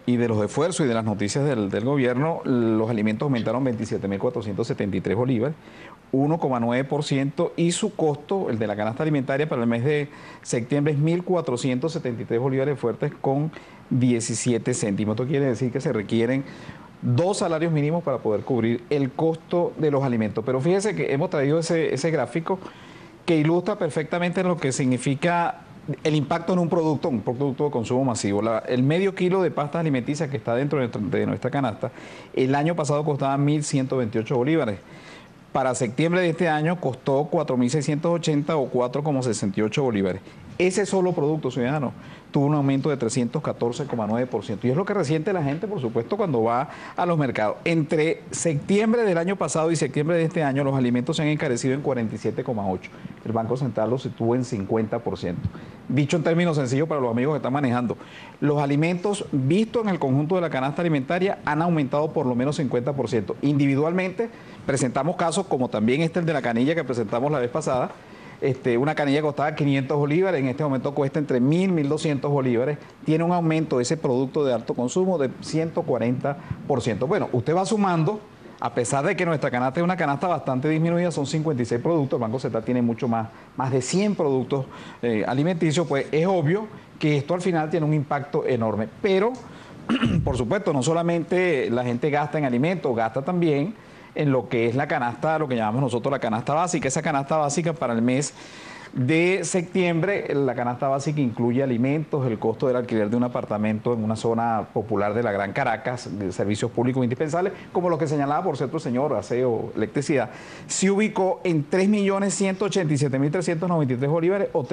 y de los esfuerzos y de las noticias del gobierno, los alimentos aumentaron 27.473 bolívares, 1,9%, y su costo, el de la canasta alimentaria para el mes de septiembre, es 1.473 bolívares fuertes con 17 céntimos. Esto quiere decir que se requieren 2 salarios mínimos para poder cubrir el costo de los alimentos. Pero fíjese que hemos traído ese gráfico que ilustra perfectamente lo que significa el impacto en un producto de consumo masivo. El medio kilo de pastas alimenticias que está dentro de nuestra canasta, el año pasado costaba 1.128 bolívares. Para septiembre de este año costó 4.680 o 4,68 bolívares. Ese solo producto, ciudadano, tuvo un aumento de 314,9%. Y es lo que resiente la gente, por supuesto, cuando va a los mercados. Entre septiembre del año pasado y septiembre de este año, los alimentos se han encarecido en 47,8%. El Banco Central los situó en 50%. Dicho en términos sencillos para los amigos que están manejando, los alimentos vistos en el conjunto de la canasta alimentaria han aumentado por lo menos 50%. Individualmente presentamos casos como también el de la canilla que presentamos la vez pasada. Una canilla costaba 500 bolívares, en este momento cuesta entre 1.000 y 1.200 bolívares. Tiene un aumento de ese producto de alto consumo de 140%. Bueno, usted va sumando, a pesar de que nuestra canasta es una canasta bastante disminuida, son 56 productos, el Banco Central tiene mucho más de 100 productos alimenticios, pues es obvio que esto al final tiene un impacto enorme. Pero, por supuesto, no solamente la gente gasta en alimentos, gasta también en lo que es la canasta, lo que llamamos nosotros la canasta básica. Esa canasta básica para el mes de septiembre, la canasta básica incluye alimentos, el costo del alquiler de un apartamento en una zona popular de la Gran Caracas, de servicios públicos indispensables, como lo que señalaba, por cierto, señor, aseo, electricidad, se ubicó en 3.187.393 bolívares o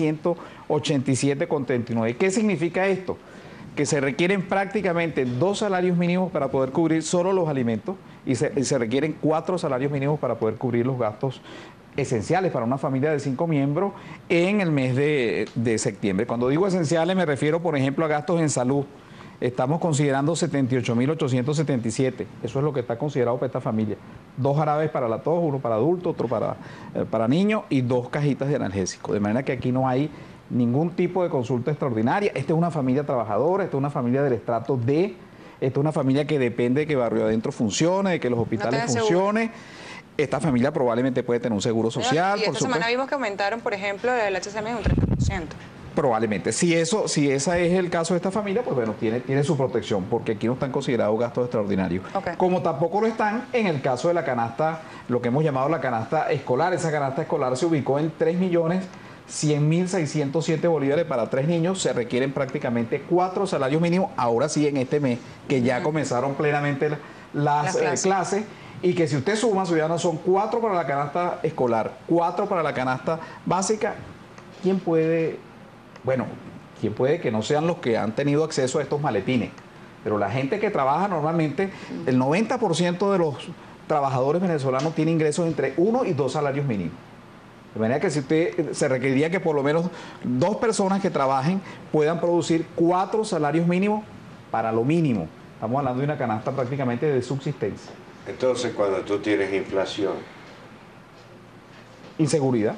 3.187,39. ¿Qué significa esto? Que se requieren prácticamente 2 salarios mínimos para poder cubrir solo los alimentos y se requieren 4 salarios mínimos para poder cubrir los gastos esenciales para una familia de 5 miembros en el mes de septiembre. Cuando digo esenciales me refiero, por ejemplo, a gastos en salud. Estamos considerando 78.877. Eso es lo que está considerado para esta familia. 2 jarabes para la tos, uno para adultos, otro para niños y 2 cajitas de analgésicos. De manera que aquí no hay ningún tipo de consulta extraordinaria. Esta es una familia trabajadora, esta es una familia del estrato D, esta es una familia que depende de que Barrio Adentro funcione, de que los hospitales funcionen. Esta familia probablemente puede tener un seguro social. Y esta semana vimos que aumentaron, por ejemplo, el HCM en un 30%. Probablemente. Si ese es el caso de esta familia, pues bueno, tiene su protección, porque aquí no están considerados gastos extraordinarios. Okay. Como tampoco lo están en el caso de la canasta, lo que hemos llamado la canasta escolar. Esa canasta escolar se ubicó en 3.100.607 bolívares para 3 niños. Se requieren prácticamente 4 salarios mínimos, ahora sí en este mes, que ya comenzaron plenamente las clases. Y que si usted suma, ciudadanos, son 4 para la canasta escolar, 4 para la canasta básica. ¿Quién puede que no sean los que han tenido acceso a estos maletines? Pero la gente que trabaja normalmente, el 90% de los trabajadores venezolanos tiene ingresos entre 1 y 2 salarios mínimos. De manera que si usted se requeriría que por lo menos 2 personas que trabajen puedan producir 4 salarios mínimos para lo mínimo. Estamos hablando de una canasta prácticamente de subsistencia. Entonces, cuando tú tienes inflación, inseguridad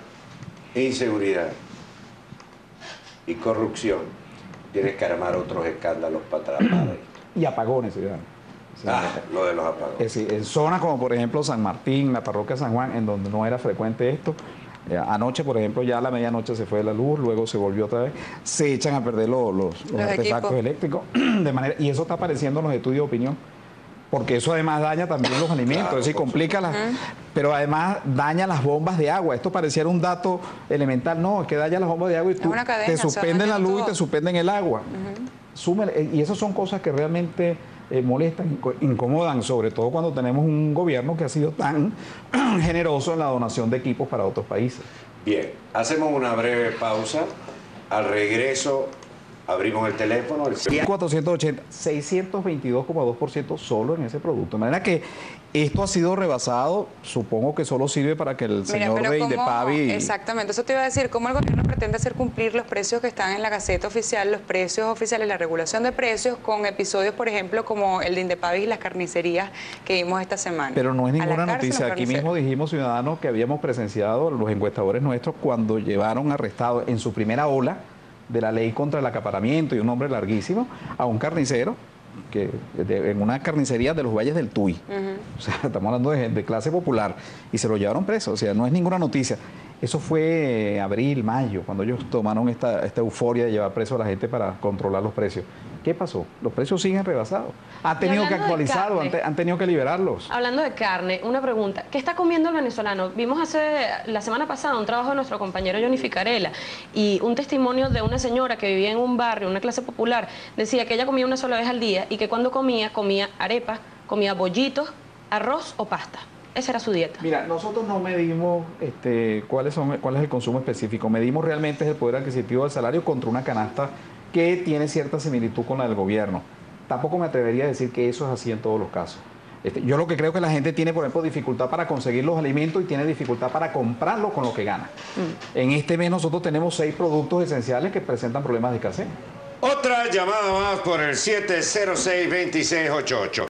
y corrupción, tienes que armar otros escándalos para atrapar esto. Y apagones, ciudadano. Lo de los apagones. Es decir, en zonas como por ejemplo San Martín, la parroquia San Juan, en donde no era frecuente esto, anoche, por ejemplo, ya a la medianoche se fue la luz, luego se volvió otra vez, se echan a perder los artefactos eléctricos, y eso está apareciendo en los estudios de opinión, porque eso además daña también los alimentos, claro, es decir, complica pero además daña las bombas de agua. Esto pareciera un dato elemental, no, es que daña las bombas de agua y tú te suspenden la luz y te suspenden el agua. Y esas son cosas que realmente molestan, incomodan, sobre todo cuando tenemos un gobierno que ha sido tan generoso en la donación de equipos para otros países. Bien, hacemos una breve pausa. Al regreso abrimos el teléfono. 480, 622,2% solo en ese producto. De manera que esto ha sido rebasado, supongo que solo sirve para que el señor de Indepavi... Exactamente, eso te iba a decir, ¿cómo el gobierno pretende hacer cumplir los precios que están en la Gaceta Oficial, los precios oficiales, la regulación de precios, con episodios, por ejemplo, como el de Indepavi y las carnicerías que vimos esta semana? Pero no es ninguna noticia. Aquí mismo dijimos, ciudadanos, que habíamos presenciado, los encuestadores nuestros, cuando llevaron arrestado en su primera ola de la ley contra el acaparamiento, y un nombre larguísimo, a un carnicero en una carnicería de los Valles del Tuy. O sea, estamos hablando de clase popular. Y se lo llevaron preso. O sea, no es ninguna noticia. Eso fue abril, mayo, cuando ellos tomaron esta euforia de llevar preso a la gente para controlar los precios. ¿Qué pasó? Los precios siguen rebasados. Han tenido que actualizarlos, han tenido que liberarlos. Hablando de carne, una pregunta. ¿Qué está comiendo el venezolano? Vimos la semana pasada un trabajo de nuestro compañero Johnny Ficarella y un testimonio de una señora que vivía en un barrio, una clase popular, decía que ella comía una sola vez al día y que cuando comía arepas, comía bollitos, arroz o pasta. Esa era su dieta. Mira, nosotros no medimos cuál es el consumo específico. Medimos realmente el poder adquisitivo del salario contra una canasta que tiene cierta similitud con la del gobierno. Tampoco me atrevería a decir que eso es así en todos los casos. Yo lo que creo que la gente tiene, por ejemplo, dificultad para conseguir los alimentos y tiene dificultad para comprarlos con lo que gana. En este mes nosotros tenemos 6 productos esenciales que presentan problemas de escasez. Otra llamada más por el 706-2688.